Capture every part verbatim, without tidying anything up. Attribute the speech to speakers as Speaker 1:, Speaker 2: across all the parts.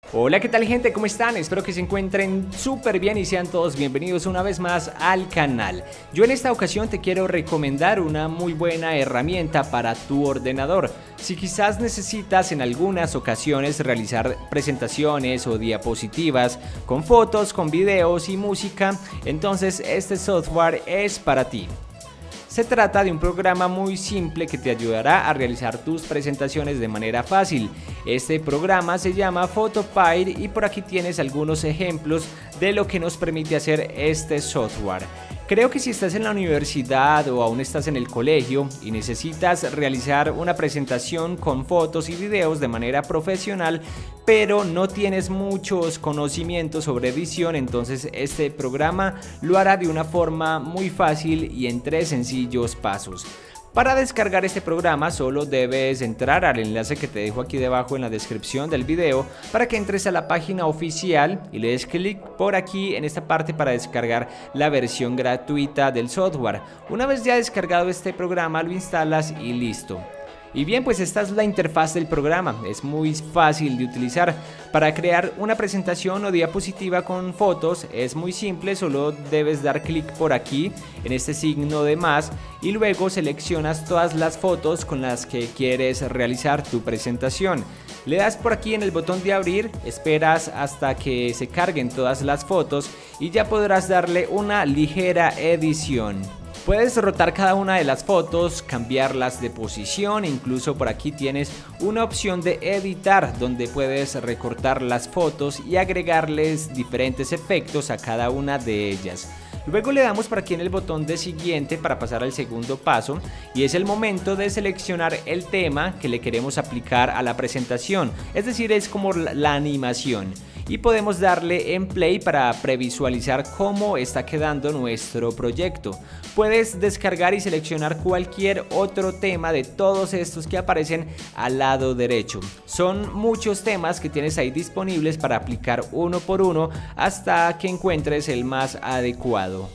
Speaker 1: Hola, ¿qué tal gente? ¿Cómo están? Espero que se encuentren súper bien y sean todos bienvenidos una vez más al canal. Yo en esta ocasión te quiero recomendar una muy buena herramienta para tu ordenador. Si quizás necesitas en algunas ocasiones realizar presentaciones o diapositivas con fotos, con videos y música, entonces este software es para ti. Se trata de un programa muy simple que te ayudará a realizar tus presentaciones de manera fácil. Este programa se llama Photopea y por aquí tienes algunos ejemplos de lo que nos permite hacer este software. Creo que si estás en la universidad o aún estás en el colegio y necesitas realizar una presentación con fotos y videos de manera profesional, pero no tienes muchos conocimientos sobre edición, entonces este programa lo hará de una forma muy fácil y en tres sencillos pasos. Para descargar este programa solo debes entrar al enlace que te dejo aquí debajo en la descripción del video para que entres a la página oficial y le des clic por aquí en esta parte para descargar la versión gratuita del software. Una vez ya descargado este programa lo instalas y listo. Y bien, pues esta es la interfaz del programa, es muy fácil de utilizar. Para crear una presentación o diapositiva con fotos es muy simple, solo debes dar clic por aquí en este signo de más y luego seleccionas todas las fotos con las que quieres realizar tu presentación. Le das por aquí en el botón de abrir, esperas hasta que se carguen todas las fotos y ya podrás darle una ligera edición. Puedes rotar cada una de las fotos, cambiarlas de posición e incluso por aquí tienes una opción de editar donde puedes recortar las fotos y agregarles diferentes efectos a cada una de ellas. Luego le damos por aquí en el botón de siguiente para pasar al segundo paso y es el momento de seleccionar el tema que le queremos aplicar a la presentación, es decir, es como la, la animación. Y podemos darle en play para previsualizar cómo está quedando nuestro proyecto. Puedes descargar y seleccionar cualquier otro tema de todos estos que aparecen al lado derecho. Son muchos temas que tienes ahí disponibles para aplicar uno por uno hasta que encuentres el más adecuado.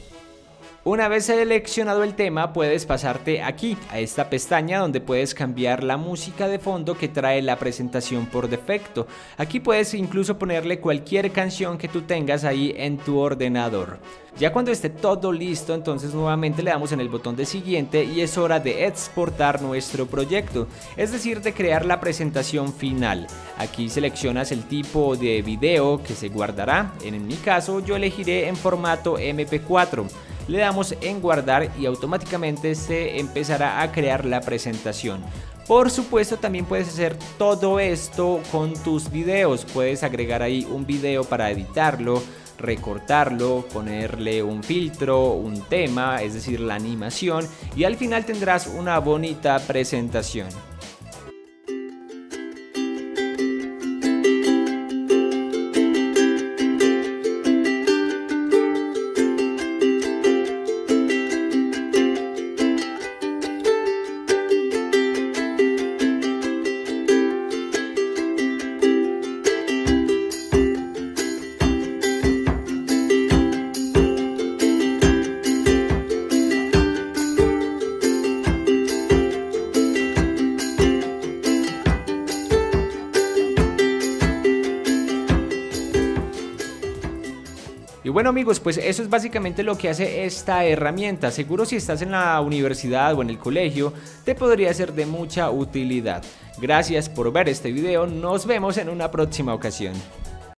Speaker 1: Una vez seleccionado el tema puedes pasarte aquí a esta pestaña donde puedes cambiar la música de fondo que trae la presentación por defecto. Aquí puedes incluso ponerle cualquier canción que tú tengas ahí en tu ordenador. Ya cuando esté todo listo, entonces nuevamente le damos en el botón de siguiente y es hora de exportar nuestro proyecto, es decir, de crear la presentación final. Aquí seleccionas el tipo de video que se guardará, en mi caso yo elegiré en formato eme pe cuatro. Le damos en guardar y automáticamente se empezará a crear la presentación. Por supuesto también puedes hacer todo esto con tus videos, puedes agregar ahí un video para editarlo, recortarlo, ponerle un filtro, un tema, es decir, la animación, y al final tendrás una bonita presentación. Y bueno amigos, pues eso es básicamente lo que hace esta herramienta. Seguro si estás en la universidad o en el colegio te podría ser de mucha utilidad. Gracias por ver este video, nos vemos en una próxima ocasión.